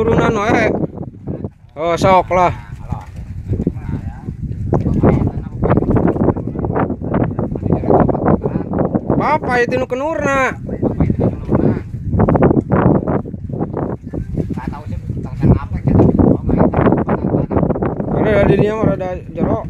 turunan wae. Oh, sok lah. Apa itu nu kenurna? Ada di dinya mah ada jeruk.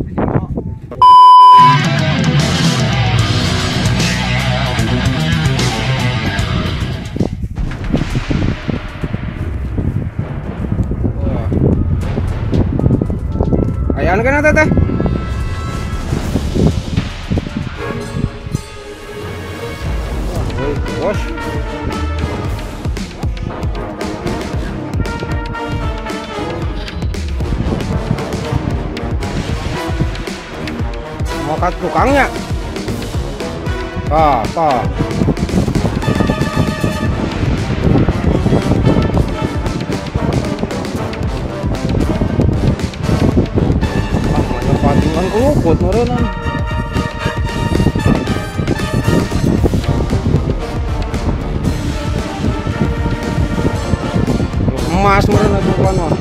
Ayaan kan teh? Bos. Mau kat tukangnya. Apa? Patungan keluput meureunna. Emas meureunna bukan mah.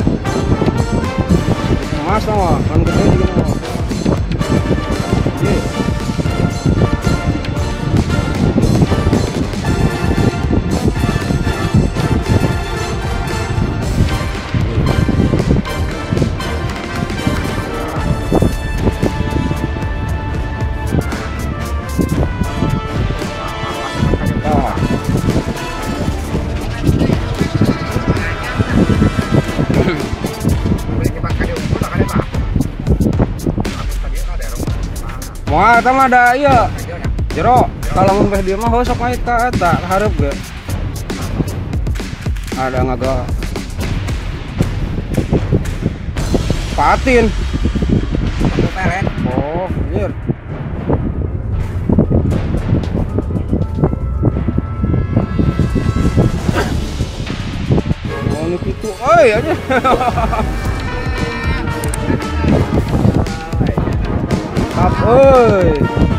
Emas mah kan gede juga mah. Ieu. Moal eta mah ada ieu. Jero, kalau mun dia mah sok mah eta hareup ge. Ada ngaga. Patin. Oh, anjir. Oh, nu kitu. Oi, anjir. Oi.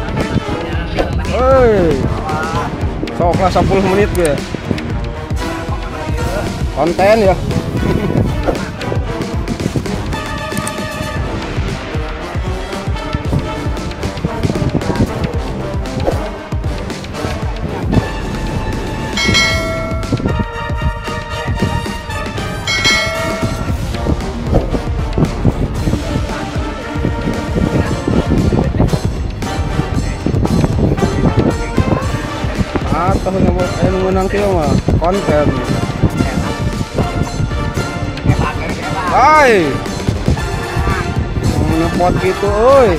Sok lah 10 menit gue. Konten ya. Atau menang kieu mah konten. Hai. Ngepot gitu euy.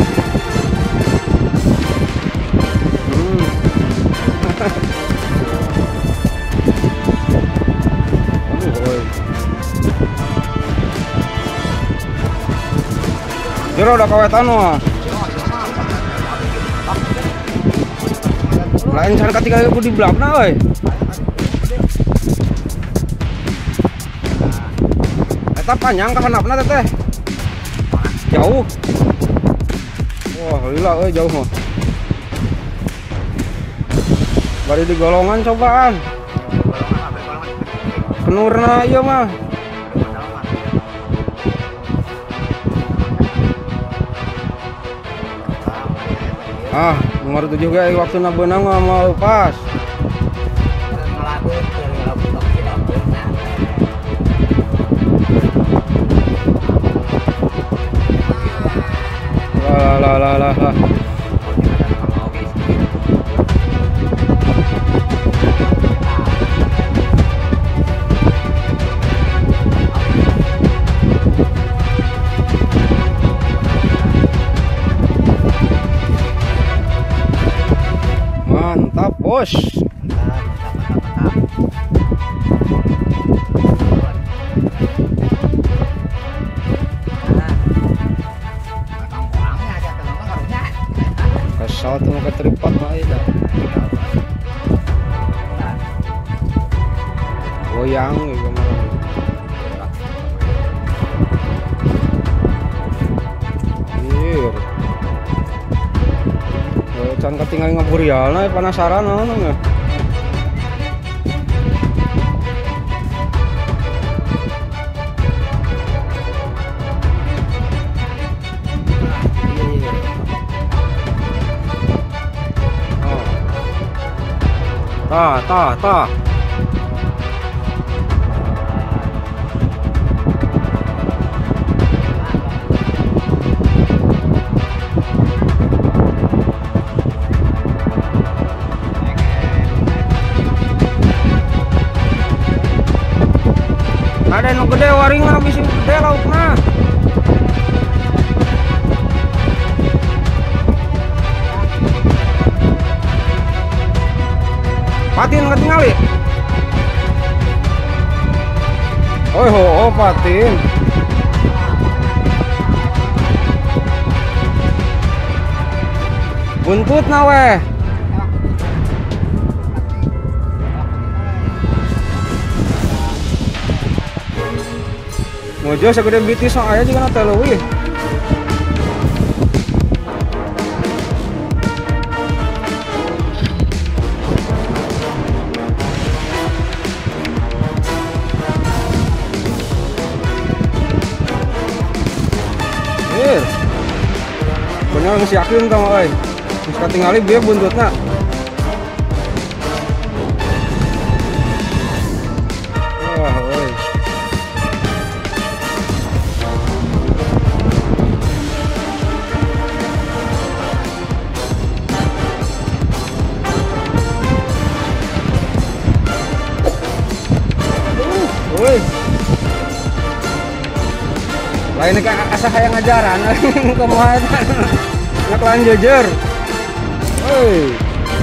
Jero udah kawetan mah. Lain cara ketika aku di belakang euy. Eta panjang ka handapna teh. Jauh. Wah, lila euy jauh mah. Bari di golongan cobaan. Kenurna ieu mah. Ah, nomor 7 guys, waktu beunang mah mau pas. Lah. Mantap, bos. Kesal tuh mau keteripat mah itu. Goyang gitu kemarin. Can ketinggalan ngaburialna penasaran naon. Tah. Ada nu gede waringna bisi gede laukna. Patin ketinggali. Oh patin. Buntut na weh. Mojo segede bitis sok aya juga na leuwih. Bener geus yakin tong euy. Geus katingali bieu buntutna. Wah, euy. Euy. Lain ka asa hayang ngajaran kumaha nak lanjujur. Hei.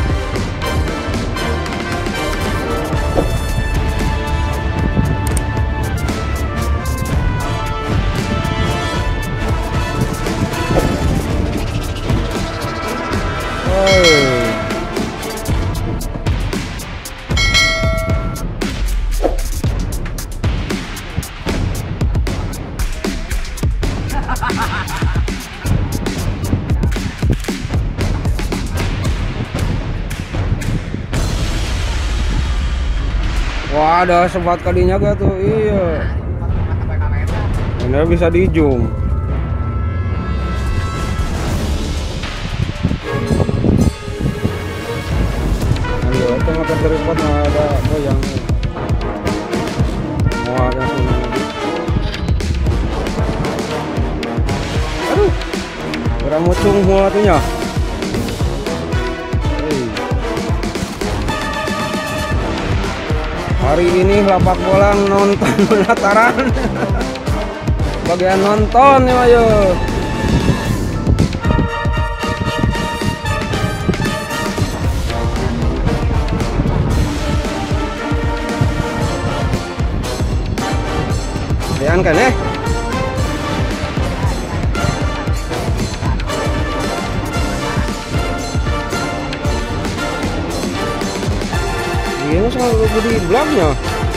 Wah, ada sebat kadinya gak tuh? Iya. Bener bisa di zoom. Ayo, itu makan tripod nggak ada goyang. Wah, ada sini. Aduh, kurang mucung mulatunya. Hari ini lapak bolang nonton penataran. Bagian nonton ya ayo. Lian kan ini selalu di belakangnya.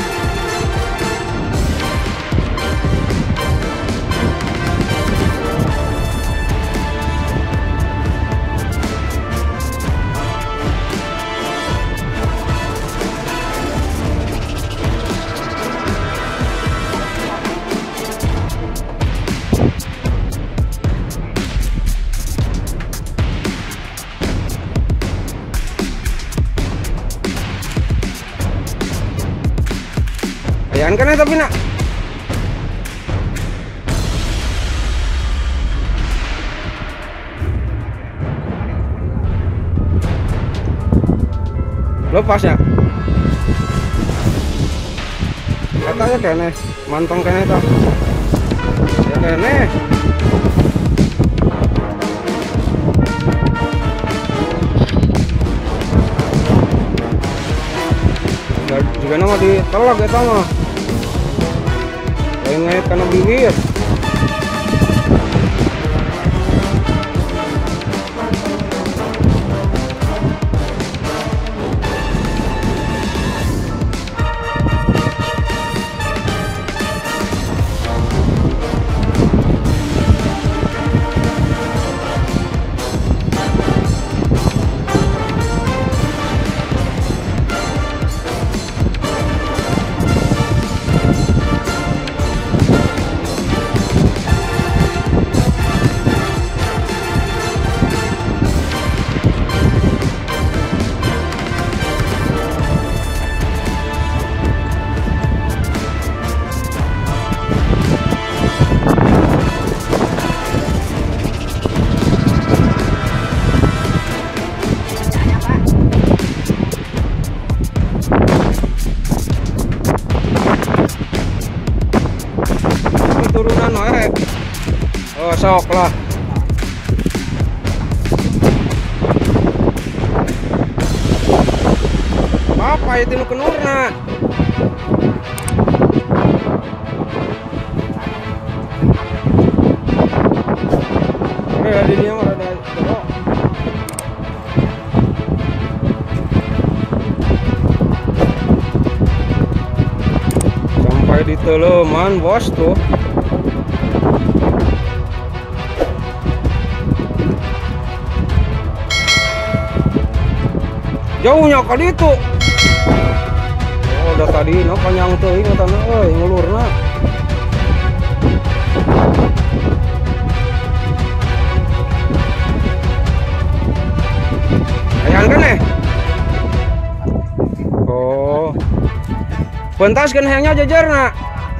Ayan ka na tapi nak. Lepasnya. Katanya kene, mantong kene toh. Ya kene. Juga nama ditelok kita mah. Ngait karena bibir. sok lah. Apa itu nu kenurna? Ada dia mah ada jeruk. Sampai di Teleman bos tuh. Jauhnya kali itu. Oh, udah tadi no panjang teuing katana euy ngulurna. Ayan kan oh. Pentas kan hayangnya jajarna.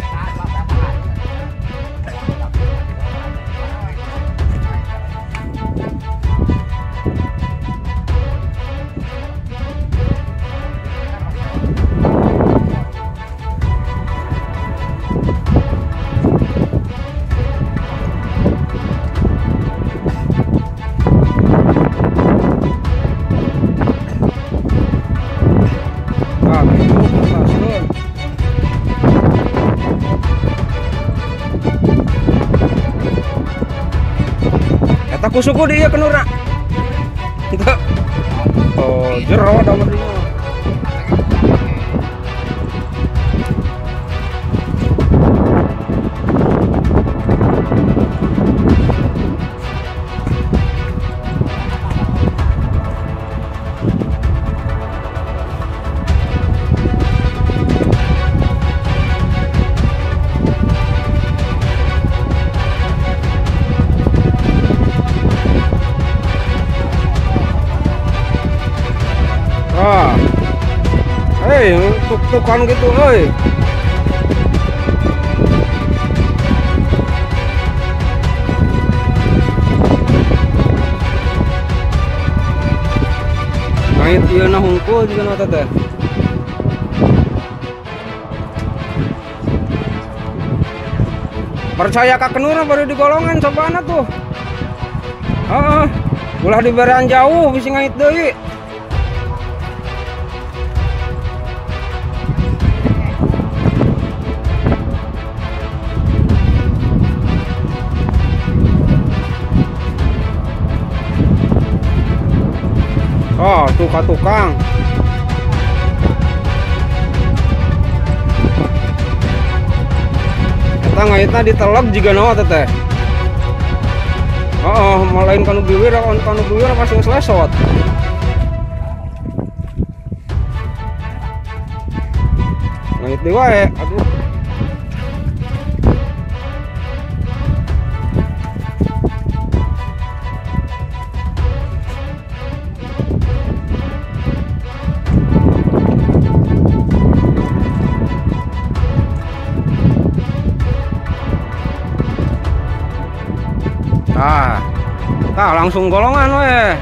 Aku suku dia kenura. Kita oh jero ada merinya. Tuk-tukan gitu euy. Ngait ieu na hungkul juga na teh. Percaya ka kenurna baru digolongan cobana tuh. Heeh. Ulah diberian jauh bisa ngait deui. Oh, tukang. Kita ngaitna ditelep juga nawa teteh. Oh, malain kanu biwir pasti selesot. Ngait di wae, aduh. Nah, langsung golongan weh.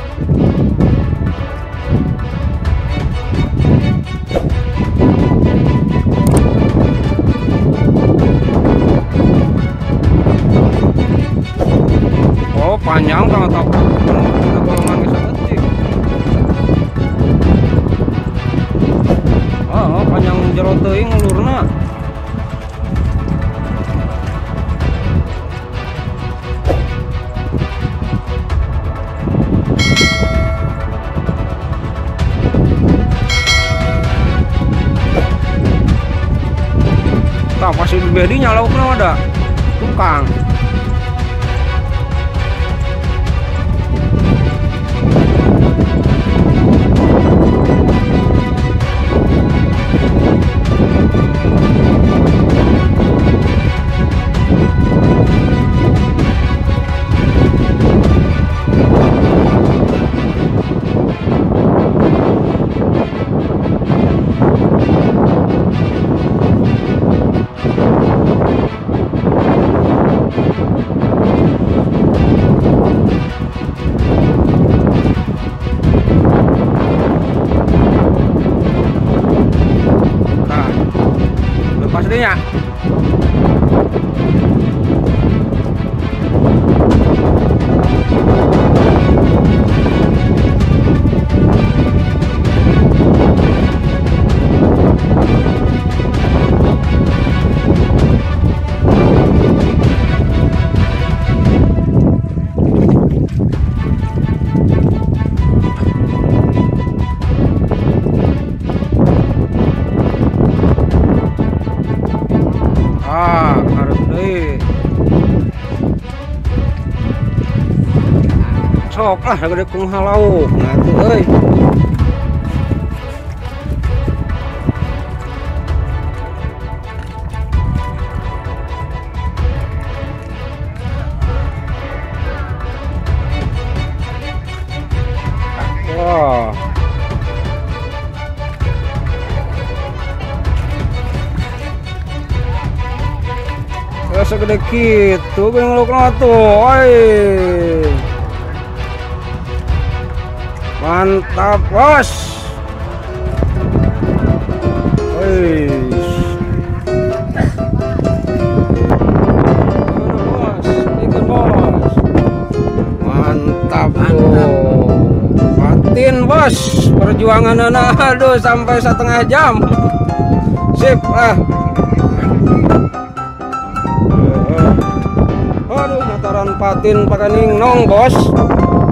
Oh, panjang kalau tak golongan bisa detik. Oh, panjang jero teuing ngulurna. Pasti bedinya lauknya ada tukang. Pastinya sok ah gede kumaha lauk nah tuh euy. Wah. Segede gitu bengelukna tuh, oi. Mantap, bos. Oi. Bos, ikan bos. Mantap tuh. Patin bos, perjuangan anak aduh sampai 1/2 jam. Sip ah. Aduh, nataran patin pakai ningnong bos.